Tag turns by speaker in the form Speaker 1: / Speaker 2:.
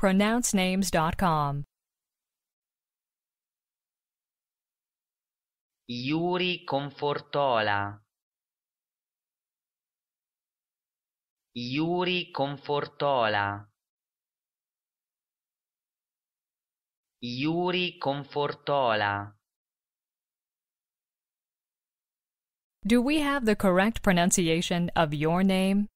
Speaker 1: pronouncenames.com.
Speaker 2: Yuri Confortola. Yuri Confortola. Yuri Confortola.
Speaker 1: Do we have the correct pronunciation of your name?